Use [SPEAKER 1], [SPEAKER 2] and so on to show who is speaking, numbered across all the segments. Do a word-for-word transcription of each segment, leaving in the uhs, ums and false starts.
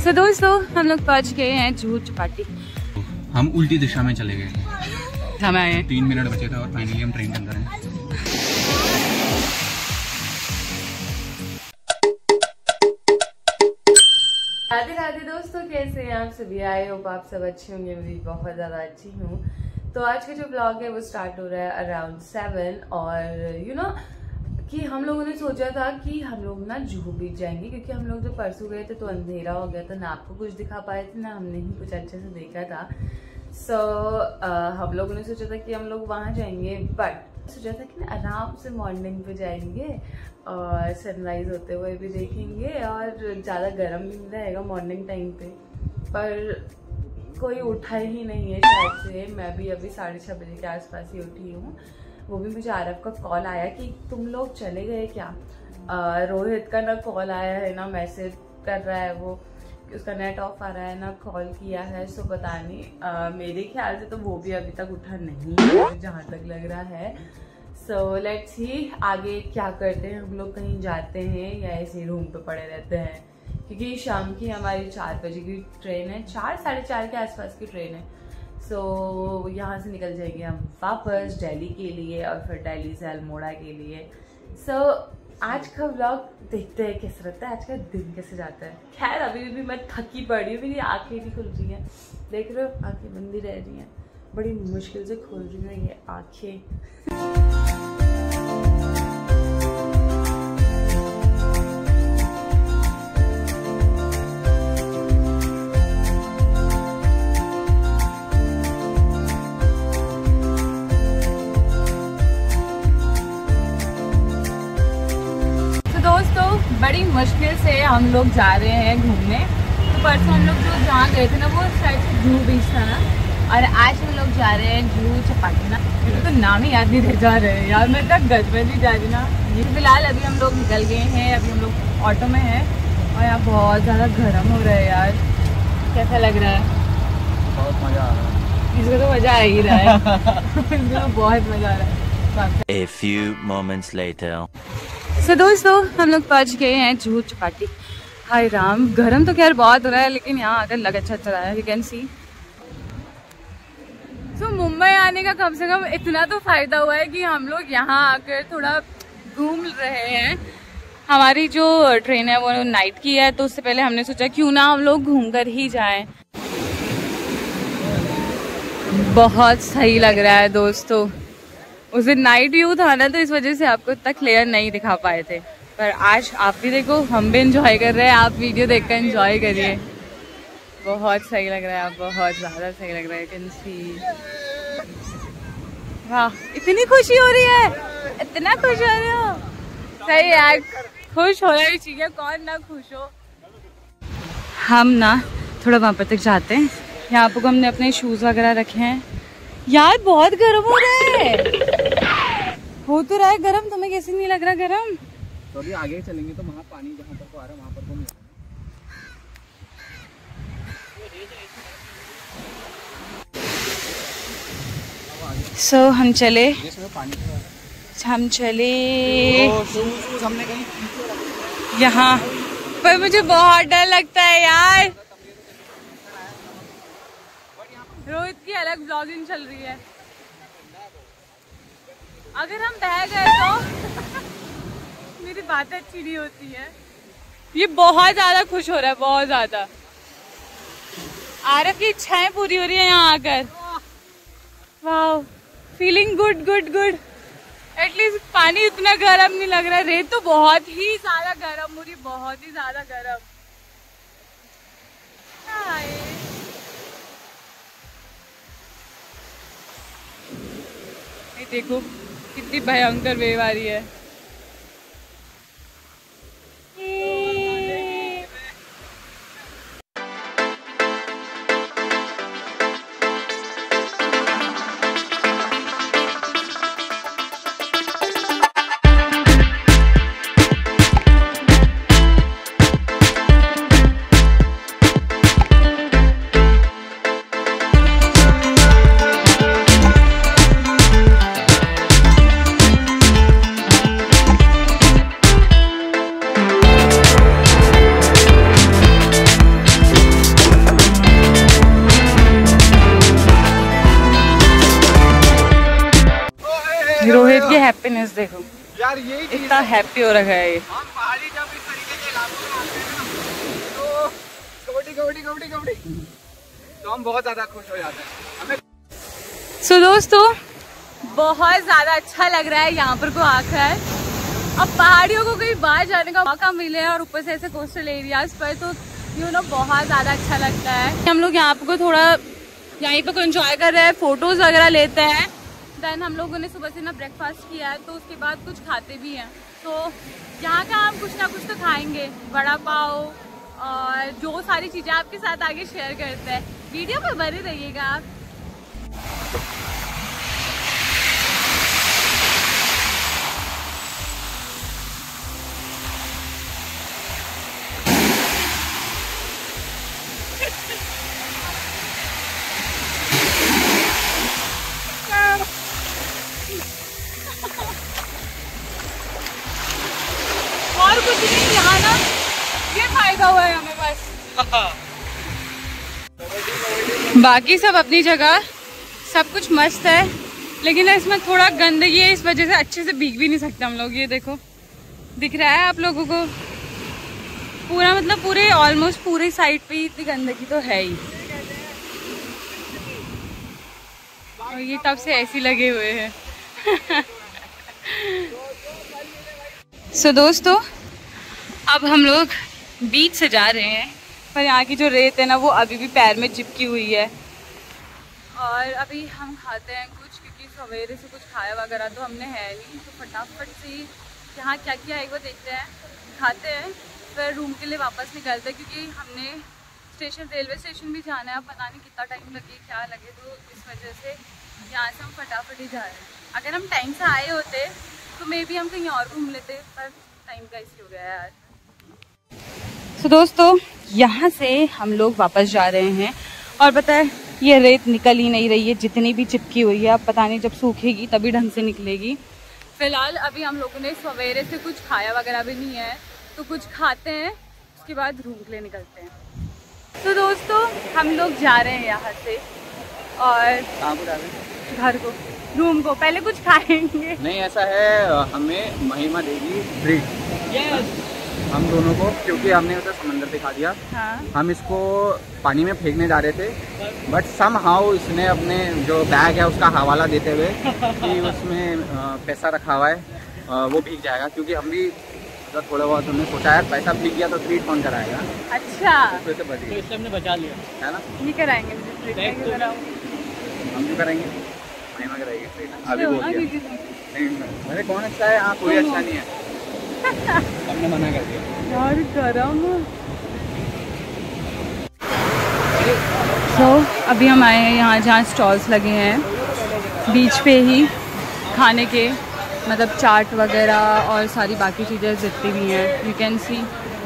[SPEAKER 1] so, दोस्तों हम लोग पहुंच गए हैं जुहू चौपाटी।
[SPEAKER 2] हम उल्टी दिशा में चले गए,
[SPEAKER 1] समय आए
[SPEAKER 2] तीन मिनट बचे थे और फाइनली हम ट्रेन के अंदर हैं।
[SPEAKER 1] राधे राधे दोस्तों, कैसे हैं आप सभी? आई होप आप सब अच्छे होंगे। मैं भी बहुत ज़्यादा अच्छी हूँ। तो आज का जो ब्लॉग है वो स्टार्ट हो रहा है अराउंड सेवन। और यू नो कि हम लोगों ने सोचा था कि हम लोग ना जुहू बीच जाएंगे, क्योंकि हम लोग जब परसों गए थे तो अंधेरा हो गया था, ना आपको कुछ दिखा पाए थे ना हमने ही कुछ अच्छे से देखा था। सो so, uh, हम लोगों ने सोचा था कि हम लोग वहाँ जाएंगे, बट सोचा था कि ना आराम से मॉर्निंग पे जाएंगे और सनराइज होते हुए भी देखेंगे और ज़्यादा गर्म भी नहीं रहेगा मॉर्निंग टाइम पे। पर कोई उठा ही नहीं है शायद से। मैं भी अभी साढ़े छः बजे के आसपास ही उठी हूँ। वो भी मुझे आरव का कॉल आया कि तुम लोग चले गए क्या। आ, रोहित का ना कॉल आया है ना मैसेज कर रहा है, वो उसका नेट ऑफ आ रहा है, ना कॉल किया है। सो पता नहीं, आ, मेरे ख्याल से तो वो भी अभी तक उठा नहीं है जहाँ तक लग रहा है। सो लेट्स ही आगे क्या करते हैं। हम लोग कहीं जाते हैं या ऐसे रूम पे पड़े रहते हैं, क्योंकि शाम की हमारी चार बजे की ट्रेन है, चार साढ़े चार के आसपास की ट्रेन है। सो so, यहाँ से निकल जाएंगे हम वापस दिल्ली के लिए और फिर दिल्ली से अल्मोड़ा के लिए। सो so, आज का व्लॉग देखते हैं कैसे रहता है, आज का दिन कैसे जाता है। खैर अभी भी मैं थकी पड़ी हूँ, मेरी आंखें नहीं खुल रही हैं, देख रहे हो आंखें बंदी रह रही हैं, बड़ी मुश्किल से खोल रही हैं ये आंखें। बड़ी मुश्किल से हम लोग जा रहे हैं घूमने। तो परसों हम लोग जो जहाँ गए थे ना वो शायद से जुहू बीच था ना, और आज हम लोग जा रहे हैं जुहू चौपाटी ना। मुझे तो नाम ही याद नहीं रह जा रहे हैं यार, मैं तक गजबन ही जा रही ना। ये फिलहाल अभी हम लोग निकल गए हैं, अभी हम लोग ऑटो में हैं और यहाँ बहुत ज़्यादा गर्म हो रहा है यार। कैसा लग रहा है?
[SPEAKER 2] बहुत मज़ा आ रहा है।
[SPEAKER 1] इसको तो मज़ा आ ही रहा है इसको बहुत मज़ा आ रहा है।
[SPEAKER 3] A few moments later.
[SPEAKER 1] So so, दोस्तों हम लोग पहुंच गए हैं जुहू चौपाटी। हाय राम, गर्म तो खैर बहुत हो रहा है, लेकिन यहाँ आकर लग अच्छा अच्छा रहा है। You can see. So Mumbai आने का कम से कम इतना तो फायदा हुआ है कि हम लोग यहाँ आकर थोड़ा घूम रहे हैं। हमारी जो ट्रेन है वो नाइट की है, तो उससे पहले हमने सोचा क्यों ना हम लोग घूम कर ही जाएं। बहुत सही लग रहा है दोस्तों। उस दिन नाइट व्यू था ना, तो इस वजह से आपको इतना क्लियर नहीं दिखा पाए थे, पर आज आप भी देखो, हम भी एंजॉय कर रहे हैं, आप वीडियो देखकर एंजॉय करिए। बहुत सही लग रहा है, आप बहुत ज़्यादा सही लग रहा है। Can see. वाह, इतनी खुशी हो रही है, इतना खुश हो रहे हो। सही यार, खुश होना भी चाहिए, कौन ना खुश हो। हम ना थोड़ा वहाँ पर तक जाते हैं। यहाँ पर हमने अपने शूज़ वगैरह रखे हैं। यार बहुत गर्म हो रहा है। हो तो रहा है गर्म, तुम्हें कैसे नहीं लग रहा गर्म?
[SPEAKER 2] तो अभी आगे चलेंगे तो वहाँ पानी जहाँ पर को आ रहा है वहाँ पर को मिलेगा।
[SPEAKER 1] सो so, हम चले
[SPEAKER 2] पानी
[SPEAKER 1] हम चले
[SPEAKER 2] हमने कहीं
[SPEAKER 1] यहाँ पर। मुझे बहुत डर लगता है यार। रोहित की अलग ब्लॉगिंग चल रही है। अगर हम बह गए तो मेरी बात अच्छी नहीं होती है। ये बहुत ज्यादा खुश हो रहा है, बहुत ज्यादा। आरव की इच्छाएं पूरी हो रही है यहाँ आकर। वाह, feeling good good good. At least पानी उतना गर्म नहीं लग रहा है, रेत तो बहुत ही ज्यादा गर्म हो रही है, बहुत ही ज्यादा गर्म। देखो कितनी भयंकर वेव आ रही है। ये हैप्पीनेस देखो
[SPEAKER 2] यार, यही
[SPEAKER 1] इतना हैप्पी हो रखा है ये।
[SPEAKER 2] हम पहाड़ी जब इस तरीके के इलाकों में आते हैं ना, तो कबड्डी कबड्डी कबड्डी कबड्डी तो हम बहुत ज्यादा खुश हो जाते हैं हमें।
[SPEAKER 1] सो so, दोस्तों बहुत ज्यादा अच्छा लग रहा है यहाँ पर को आकर। अब पहाड़ियों को कहीं बाहर जाने का मौका मिले और ऊपर से ऐसे कोस्टल एरियाज पर, तो यू नो बहुत ज्यादा अच्छा लगता है। हम लोग यहाँ पर को थोड़ा यहीं पर को एंजॉय कर रहे हैं, फोटोज वगैरह लेते हैं। देन हम लोगों ने सुबह से ना ब्रेकफास्ट किया है, तो उसके बाद कुछ खाते भी हैं। तो यहाँ का हम कुछ ना कुछ तो खाएंगे, वड़ा पाव और जो सारी चीज़ें आपके साथ आगे शेयर करते हैं। वीडियो पर बने रहिएगा आप। और कुछ नहीं, यहाँ ना ये फायदा हुआ है हमें बस। बाकी सब अपनी जगह सब कुछ मस्त है, लेकिन इसमें थोड़ा गंदगी है, इस वजह से अच्छे से भीग भी नहीं सकते हम लोग। ये देखो दिख रहा है आप लोगों को पूरा, मतलब पूरे ऑलमोस्ट पूरे साइड पे इतनी गंदगी तो है ही। और ये तब से ऐसे लगे हुए हैं। सो so, दोस्तों अब हम लोग बीच से जा रहे हैं, पर यहाँ की जो रेत है ना वो अभी भी पैर में चिपकी हुई है। और अभी हम खाते हैं कुछ, क्योंकि सवेरे से कुछ खाया वगैरह तो हमने है नहीं, तो फटाफट से यहाँ क्या क्या है वो देखते हैं, खाते हैं, फिर रूम के लिए वापस निकलते हैं, क्योंकि हमने स्टेशन रेलवे स्टेशन भी जाना है। अब पता नहीं कितना टाइम लगे क्या लगे, तो इस वजह से यहाँ से हम फटाफट ही जा रहे हैं। अगर हम टाइम से आए होते तो मे बी हम कहीं और घूम लेते, पर टाइम का इसी हो गया यार। तो दोस्तों यहाँ से हम लोग वापस जा रहे हैं, और पता है ये रेत निकल ही नहीं रही है, जितनी भी चिपकी हुई है। अब पता नहीं जब सूखेगी तभी ढंग से निकलेगी। फिलहाल अभी हम लोगों ने सवेरे से कुछ खाया वगैरह भी नहीं है, तो कुछ खाते हैं, उसके बाद रूम के लिए निकलते हैं। तो दोस्तों हम लोग जा रहे हैं यहाँ से, और घर को, रूम को। पहले कुछ खाएंगे।
[SPEAKER 2] नहीं, ऐसा है, हमें महिमा देगी ट्रीट। yes. हम दोनों को, क्योंकि हमने उसे समंदर दिखा दिया। हाँ। हम इसको पानी में फेंकने जा रहे थे, बट सम हाउ इसने अपने जो बैग है उसका हवाला देते हुए कि उसमें पैसा रखा हुआ है वो भीग जाएगा, क्योंकि हम भी तो थोड़ा बहुत हमने सोचा है पैसा भीग गया तो ट्रीट कौन कराएगा। अच्छा, तो इसे बच गया, तो हमने बचा लिया है ना। ये कराएंगे हम जो कराएंगे, महिमा कराएगी ट्रीट। अभी बोल दिया मेरे कौन अच्छा है, हाँ कोई अच्छा नहीं है, हमने मना कर दिया यार, गरम।
[SPEAKER 1] तो अभी हम आए हैं यहाँ जहाँ स्टॉल्स लगे हैं बीच पे ही, खाने के, मतलब चाट वगैरह और सारी बाकी चीज़ें जितनी भी हैं, यू कैन सी।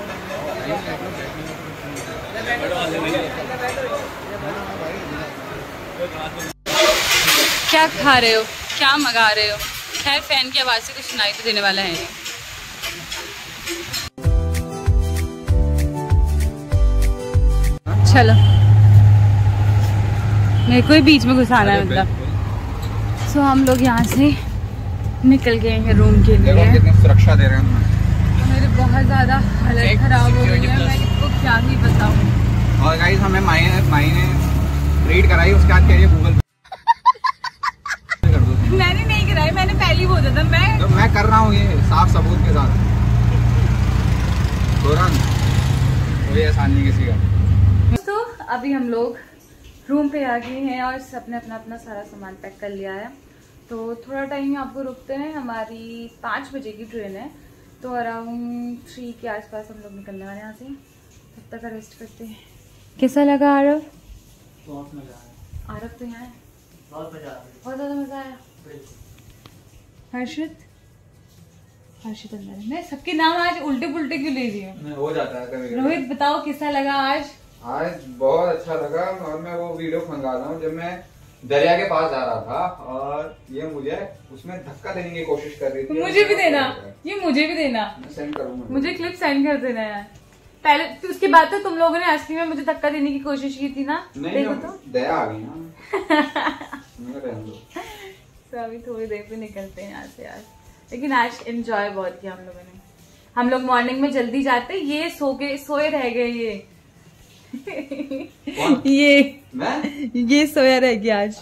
[SPEAKER 1] क्या खा रहे हो, क्या मंगा रहे हो? खैर फैन की आवाज़ से कुछ सुनाई तो देने वाला है। चलो मेरे को ही बीच में घुसाना है मतलब। सो हम लोग यहाँ से निकल गए हैं रूम के लिए।
[SPEAKER 2] कितनी सुरक्षा दे रहे हैं।
[SPEAKER 1] मेरे बहुत ज़्यादा हालत खराब हो गई है, मैं इसको क्या ही बताऊँ।
[SPEAKER 2] और गाइस हमें माई ने माई ने ट्रीट कराई, उसके बाद कहिए गूगल कर दो।
[SPEAKER 1] मैंने नहीं कराई, मैंने पहले ही बोला था। मैं
[SPEAKER 2] तो मैं कर रहा हूँ ये साफ सबूत के साथ। कोई एहसान नहीं किसी का।
[SPEAKER 1] तो अभी हम लोग रूम पे आ गए हैं और सबने अपना अपना सारा सामान पैक कर लिया है। तो थोड़ा टाइम आपको रुकते हैं, हमारी पाँच बजे की ट्रेन है, तो अराउंड थ्री के आसपास हम लोग निकलने वाले हैं यहाँ से। तब तक रेस्ट करते हैं। कैसा लगा आरव?
[SPEAKER 4] बहुत मजा आया।
[SPEAKER 1] आरव तो यहाँ है,
[SPEAKER 4] बहुत मजा आया,
[SPEAKER 1] बहुत ज़्यादा मज़ा आया। हर्षित हर्षित अंदर है। मैं सबके नाम आज उल्टे पुल्टे क्यों ले रही हूँ?
[SPEAKER 2] हो जाता है कभी।
[SPEAKER 1] रोहित बताओ कैसा लगा आज?
[SPEAKER 2] आज बहुत अच्छा लगा, और मैं वो वीडियो खंगा रहा हूँ जब मैं दरिया के पास जा रहा था और ये मुझे उसमें धक्का देने की कोशिश कर रही थी।
[SPEAKER 1] मुझे भी देना, ये मुझे भी देना,
[SPEAKER 2] सेंड करूंगा, मुझे क्लिप
[SPEAKER 1] सेंड कर देना यार। पहले तो उसके बाद तो तुम लोगों ने असली में मुझे धक्का देने की कोशिश की थी ना।
[SPEAKER 2] नहीं,
[SPEAKER 1] देखो तो
[SPEAKER 2] दया आ गई ना।
[SPEAKER 1] तो अभी थोड़ी देर पे निकलते हैं यहाँ से यार। लेकिन आज एंजॉय बहुत किया हम लोगों ने। हम लोग मॉर्निंग में जल्दी जाते, ये सो के सोए रह गए। ये ये मैं? ये सोया रह गया आज।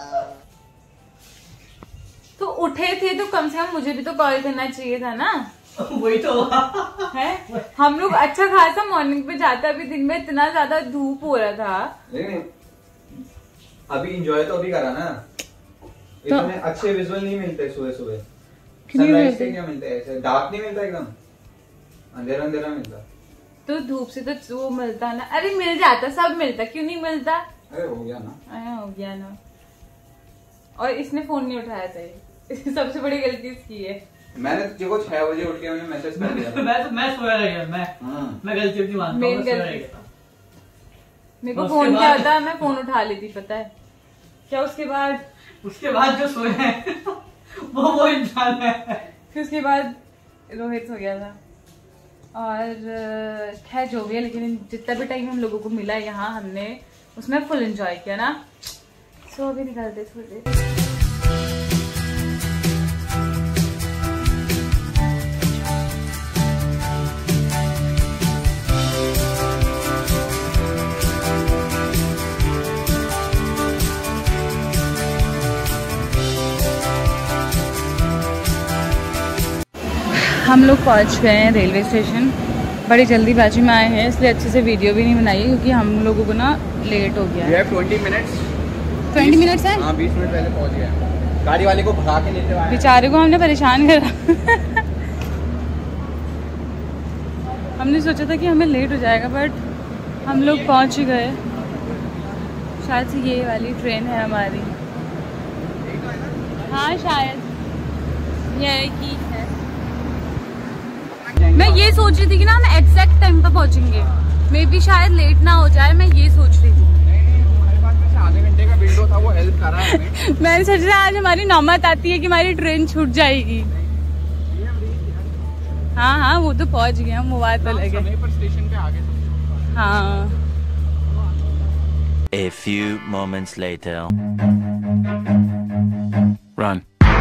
[SPEAKER 1] तो उठे थे तो कम से कम मुझे भी तो कॉल करना चाहिए था ना।
[SPEAKER 4] वही तो
[SPEAKER 1] है। हम लोग अच्छा खासा मॉर्निंग पे जाते, अभी दिन में इतना ज्यादा धूप हो रहा था।
[SPEAKER 2] लेकिन अभी एंजॉय तो अभी करा ना।
[SPEAKER 1] तो
[SPEAKER 2] इतने अच्छे विजुअल नहीं मिलते सुबह सुबह। सनराइज से क्या मिलता है, ऐसे डार्क नहीं मिलता, एकदम अंधेरा अंधेरा मिलता।
[SPEAKER 1] तो धूप से तो वो मिलता ना। अरे मिल जाता, सब मिलता, क्यों नहीं मिलता।
[SPEAKER 2] अरे हो गया ना।
[SPEAKER 1] अरे हो गया ना। और इसने फोन नहीं उठाया था, सबसे बड़ी गलती इसकी है।
[SPEAKER 2] मैंने तुझे को छह बजे उठ के मैंने मैसेज कर दिया।
[SPEAKER 4] मैं तो मैं सोया रह गया। मैं मैं गलती अपनी मानता हूँ।
[SPEAKER 1] मेरे को फोन क्या होता, मैं फोन उठा लेती, पता है क्या। उसके बाद
[SPEAKER 4] उसके बाद जो सोए हैं वो वो इंसान है।
[SPEAKER 1] फिर उसके बाद रोहित हो गया था। और खैर जो भी है, लेकिन जितना भी टाइम हम लोगों को मिला यहाँ हमने उसमें फुल एंजॉय किया ना। सो अभी निकलते थोड़ी देर। हम लोग पहुंच गए हैं रेलवे स्टेशन। बड़ी जल्दीबाजी में आए हैं, इसलिए अच्छे से वीडियो भी नहीं बनाई क्योंकि हम लोगों को ना लेट हो गया है।
[SPEAKER 2] ट्वेंटी मिनट्स
[SPEAKER 1] ट्वेंटी मिनट्स है।
[SPEAKER 2] हाँ, बीस मिनट पहले पहुंच गए। गाड़ी वाले को भगा के लेते आए।
[SPEAKER 1] बेचारे को हमने परेशान करा। हमने सोचा था कि हमें लेट हो जाएगा, बट हम लोग पहुंच ही गए। शायद से ये वाली ट्रेन है हमारी। हाँ शायद यह की है। मैं ये सोच रही थी कि ना हम एग्जैक्ट टाइम पर पहुंचेंगे, मे बी शायद लेट ना हो जाए, मैं ये सोच रही थी।
[SPEAKER 2] आधे घंटे का विंडो था, वो हेल्प कर रहा है।
[SPEAKER 1] मैंने सोच रहा आज हमारी नौबत आती है कि हमारी ट्रेन छूट जाएगी। हाँ हाँ वो तो पहुंच गए हम, वो बात अलग है।
[SPEAKER 2] स्टेशन पे आगे।
[SPEAKER 1] हाँ।
[SPEAKER 3] A few moments later. Run.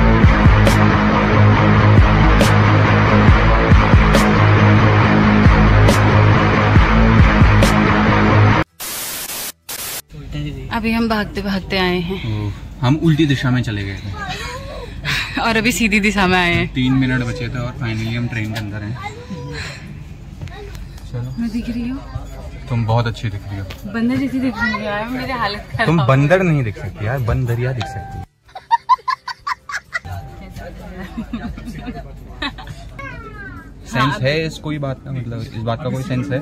[SPEAKER 3] अभी हम भागते भागते आए हैं।
[SPEAKER 2] हम उल्टी दिशा में चले गए थे
[SPEAKER 1] और अभी सीधी दिशा में आए हैं।
[SPEAKER 2] तीन मिनट बचे थे और फाइनली हम ट्रेन के अंदर हैं। चलो।
[SPEAKER 1] मैं दिख रही हूँ?
[SPEAKER 2] तुम बहुत अच्छी दिख रही हो।
[SPEAKER 1] बंदर जैसी दिख रही है यार, मेरी हालत खराब।
[SPEAKER 2] तुम बंदर नहीं दिख सकती यार, बंदरिया दिख सकती है। सेंस है इस कोई बात का, मतलब इस बात का कोई सेंस है?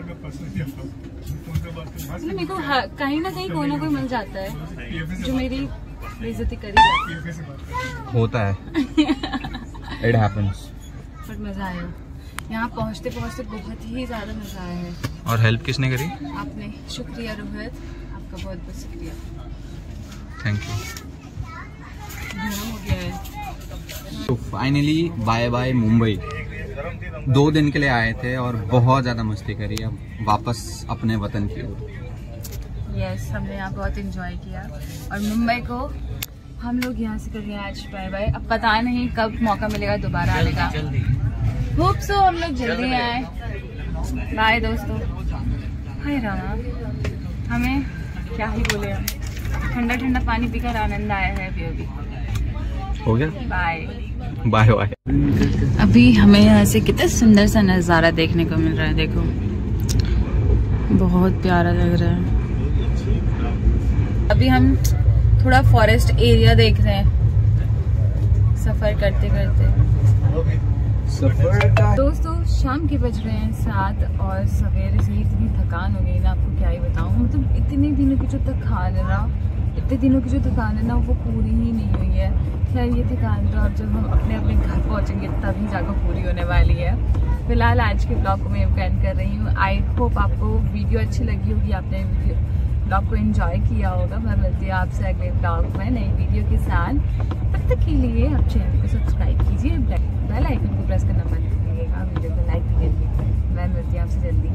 [SPEAKER 1] मेरे को कहीं ना कहीं कोई ना कोई मिल जाता है जो मेरी बेइज्जती करी जाती है।
[SPEAKER 2] होता है। It happens.
[SPEAKER 1] बट मजा आया यहाँ पहुँचते पहुँचते, बहुत ही ज्यादा मजा आया है।
[SPEAKER 2] और हेल्प किसने करी?
[SPEAKER 1] आपने। शुक्रिया रोहित, आपका बहुत बहुत शुक्रिया।
[SPEAKER 2] Thank you.
[SPEAKER 1] घूम हो गया है।
[SPEAKER 2] तो फाइनली बाय बाय मुंबई। दो दिन के लिए आए थे और बहुत ज़्यादा मस्ती करी। अब वापस अपने वतन की ओर।
[SPEAKER 1] यस, हमने यहाँ बहुत एंजॉय किया और मुंबई को हम लोग यहाँ से कर रहे हैं आज बाय बाय। अब पता नहीं कब मौका मिलेगा दोबारा आने का। होप सो हम लोग जल्दी आए। बाय दोस्तों। हाय रामा, हमें क्या ही बोले, हम ठंडा ठंडा पानी पीकर आनंद आया है अभी अभी।
[SPEAKER 2] हो गया।
[SPEAKER 1] Bye
[SPEAKER 2] bye bye.
[SPEAKER 1] अभी हमें यहाँ से कितना सुंदर सा नज़ारा देखने को मिल रहा है। देखो बहुत प्यारा लग रहा है। अभी हम थोड़ा फॉरेस्ट एरिया देख रहे हैं सफर करते करते।
[SPEAKER 2] सफर का
[SPEAKER 1] दोस्तों शाम के बज रहे हैं सात और सवेरे से ही इतनी थकान हो गई ना, आपको क्या ही बताऊँ। मतलब इतने दिनों की जो थकान है ना, इतने दिनों की जो थकान है ना, वो पूरी ही नहीं हुई है। खैर ये थकान तो अब जब हम अपने अपने घर पहुंचेंगे तभी जाकर पूरी होने वाली है। फिलहाल आज के ब्लॉग को मैं एंड कर रही हूँ। आई होप आपको वीडियो अच्छी लगी होगी, आपने वीडियो ब्लॉग को एंजॉय किया होगा। मैं मिलती हूँ आपसे अगले ब्लॉग में नई वीडियो के साथ। तब तक के लिए आप चैनल को सब्सक्राइब कीजिए, बेल आइकन को प्रेस करना मत भूलिएगा, वीडियो को लाइक भी करिए। मैं मिलती हूँ आपसे जल्दी।